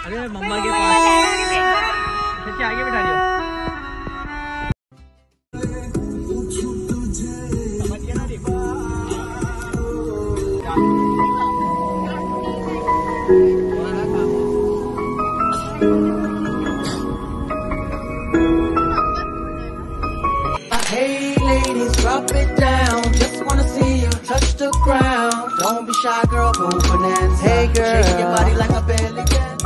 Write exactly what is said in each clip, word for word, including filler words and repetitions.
अरे मम्मा के पास सच्ची आगे बैठा लियो। Hey ladies, drop it down. Just wanna see you touch the ground. Don't be shy, girl, go bonanza. Hey girl, shake your body like a belly dance.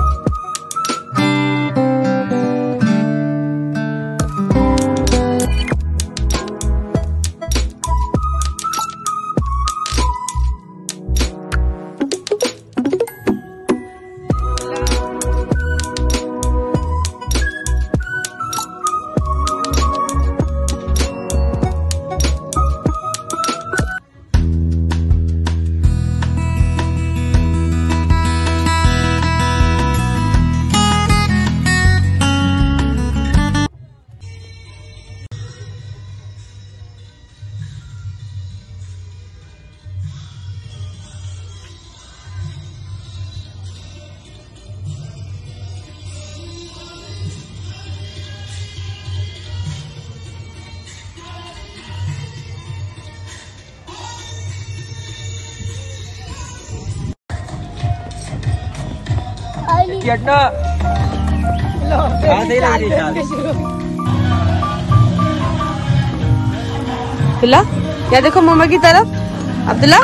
चटना कहाँ से ला रही है? अब्दुल्ला क्या देखो मम्मा की तरफ। अब्दुल्ला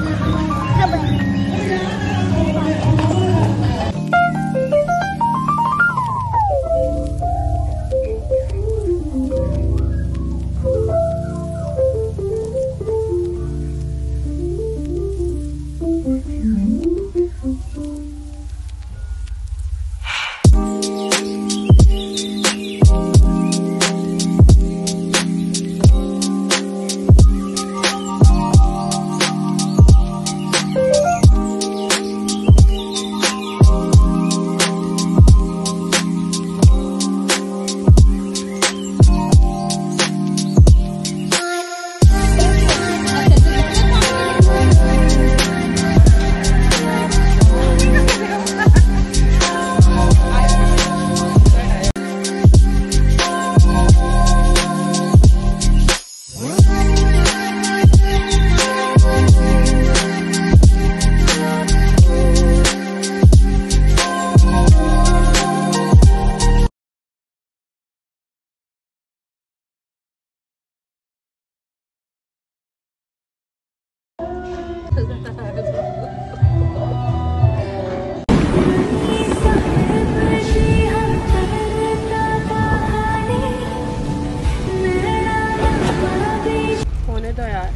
होने तो यार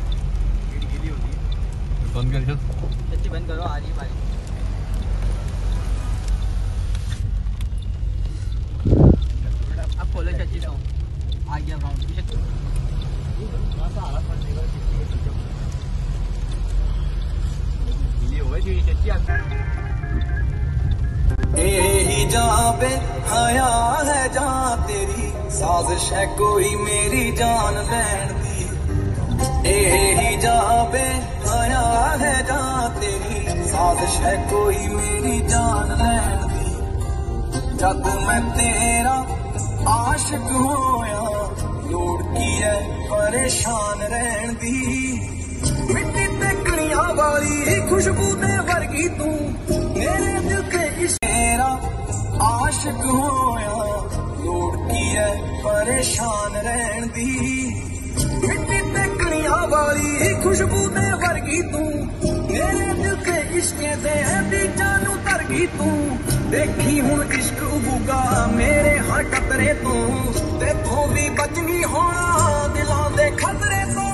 बंद कर सच्ची बंद करो। आ रही है बारी। अब खोलो चाची तो आ गया अकाउंट। यही जहाँ पे हया है जहाँ तेरी साजिश है कोई मेरी जान लैन दी। यही जहाँ पे हया है जहाँ तेरी साजिश है कोई मेरी जान लैन दी। जब मैं तेरा आशिक होया लोड़ की है परेशान रहन दी। मिट्टी ते कलियां वाली खुशबू दे वर्गी तू मेरे दिल के तेरा आशिक होया लोड़ की है परेशान रहन दी। मिट्टी ते कलियां वाली खुशबू दे वर्गी तू मेरे दिल के इश्के दे बीजां नू तरगी तू। देखी हुण इश्क उबूगा मेरे हर टतरे तो तेथों भी बच नहीं होना दिलां दे खतरे तो।